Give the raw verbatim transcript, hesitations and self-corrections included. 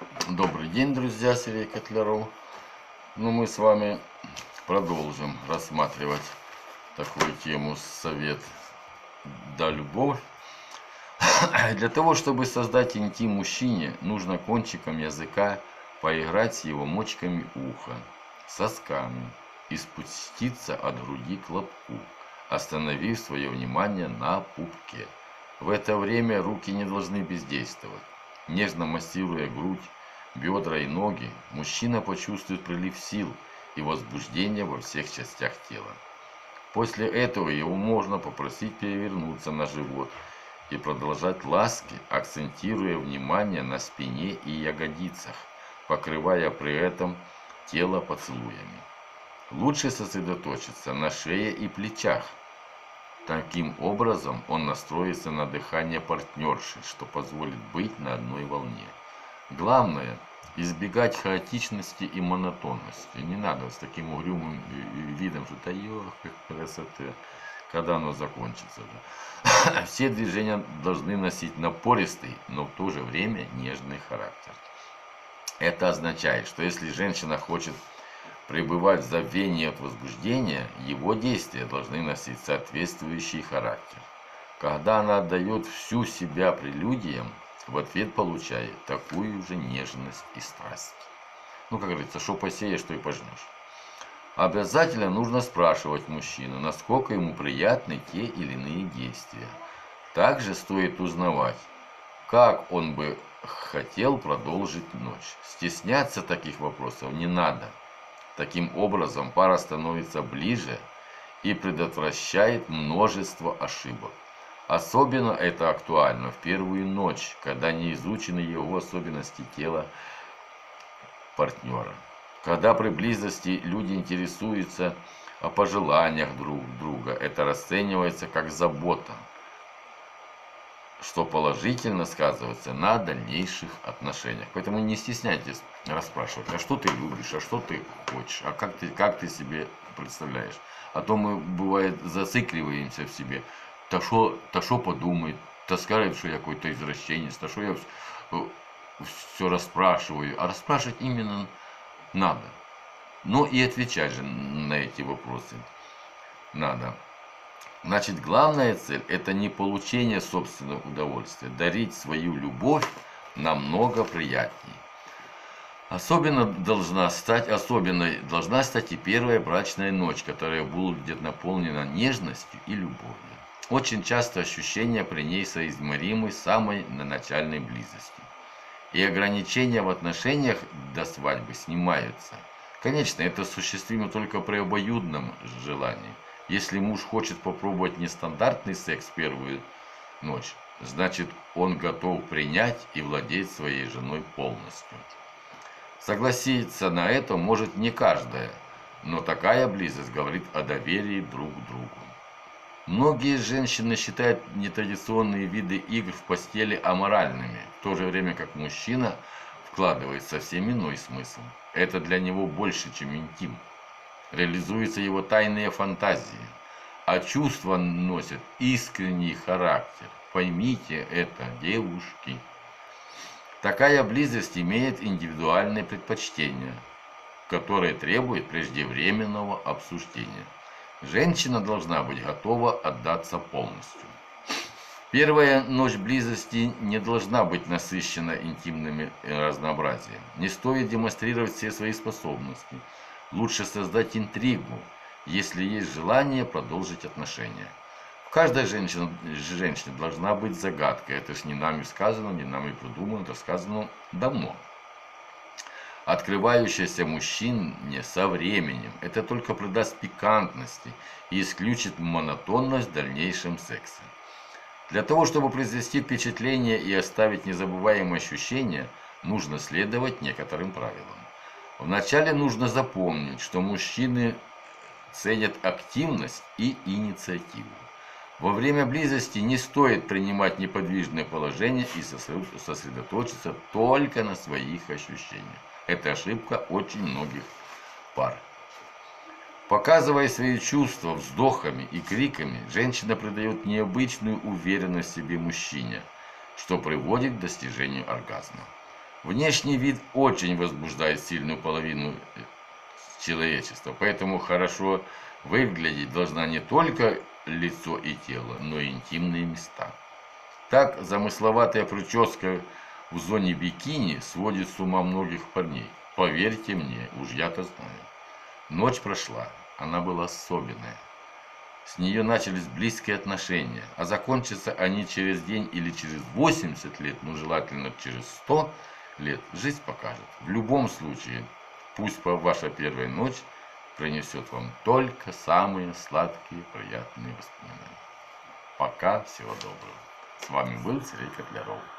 Добрый день, друзья, Сергей Котляров. Ну, мы с вами продолжим рассматривать такую тему совет да любовь. Для того, чтобы создать интим мужчине, нужно кончиком языка поиграть с его мочками уха, сосками и спуститься от груди к лобку, остановив свое внимание на пупке. В это время руки не должны бездействовать. Нежно массируя грудь, бедра и ноги, мужчина почувствует прилив сил и возбуждение во всех частях тела. После этого его можно попросить перевернуться на живот и продолжать ласки, акцентируя внимание на спине и ягодицах, покрывая при этом тело поцелуями. Лучше сосредоточиться на шее и плечах. Таким образом он настроится на дыхание партнерши, что позволит быть на одной волне. Главное – избегать хаотичности и монотонности. Не надо с таким угрюмым видом, что «да ё, как красота», когда оно закончится. Да? Все движения должны носить напористый, но в то же время нежный характер. Это означает, что если женщина хочет пребывать в забвении от возбуждения, его действия должны носить соответствующий характер. Когда она отдает всю себя прелюдиям, в ответ получает такую же нежность и страсть. Ну, как говорится, что посеешь, то и пожнешь. Обязательно нужно спрашивать мужчину, насколько ему приятны те или иные действия. Также стоит узнавать, как он бы хотел продолжить ночь. Стесняться таких вопросов не надо. Таким образом, пара становится ближе и предотвращает множество ошибок. Особенно это актуально в первую ночь, когда не изучены его особенности тела партнера. Когда при близости люди интересуются о пожеланиях друг друга, это расценивается как забота, что положительно сказывается на дальнейших отношениях. Поэтому не стесняйтесь расспрашивать, а что ты любишь, а что ты хочешь, а как ты, как ты себе представляешь. А то мы, бывает, зацикливаемся в себе. Та что та шо подумает, та скажет, что я какой-то извращенец, та что я все расспрашиваю. А расспрашивать именно надо. Но и отвечать же на эти вопросы надо. Значит, главная цель – это не получение собственного удовольствия. Дарить свою любовь намного приятнее. Особенно должна стать, особенной должна стать и первая брачная ночь, которая будет наполнена нежностью и любовью. Очень часто ощущения при ней соизмеримы с самой начальной близостью. И ограничения в отношениях до свадьбы снимаются. Конечно, это осуществимо только при обоюдном желании. Если муж хочет попробовать нестандартный секс в первую ночь, значит, он готов принять и владеть своей женой полностью. Согласиться на это может не каждая, но такая близость говорит о доверии друг к другу. Многие женщины считают нетрадиционные виды игр в постели аморальными, в то же время как мужчина вкладывает совсем иной смысл. Это для него больше, чем интим. Реализуются его тайные фантазии, а чувства носят искренний характер. Поймите это, девушки. Такая близость имеет индивидуальные предпочтения, которые требуют преждевременного обсуждения. Женщина должна быть готова отдаться полностью. Первая ночь близости не должна быть насыщена интимным разнообразием. Не стоит демонстрировать все свои способности. Лучше создать интригу, если есть желание продолжить отношения. В каждой женщине, женщине должна быть загадка. Это ж не нами сказано, не нами придумано, это сказано давно. Открывающаяся мужчине со временем. Это только придаст пикантности и исключит монотонность в дальнейшем сексе. Для того, чтобы произвести впечатление и оставить незабываемые ощущения, нужно следовать некоторым правилам. Вначале нужно запомнить, что мужчины ценят активность и инициативу. Во время близости не стоит принимать неподвижное положение и сосредоточиться только на своих ощущениях. Это ошибка очень многих пар. Показывая свои чувства вздохами и криками, женщина придает необычную уверенность в себе мужчине, что приводит к достижению оргазма. Внешний вид очень возбуждает сильную половину человечества, поэтому хорошо выглядеть должна не только лицо и тело, но и интимные места. Так, замысловатая прическа в зоне бикини сводит с ума многих парней. Поверьте мне, уж я-то знаю. Ночь прошла, она была особенная. С нее начались близкие отношения, а закончатся они через день или через восемьдесят лет, ну желательно через сто лет, жизнь покажет. В любом случае, пусть ваша первая ночь принесет вам только самые сладкие, приятные воспоминания. Пока, всего доброго. С вами был Сергей Котляров.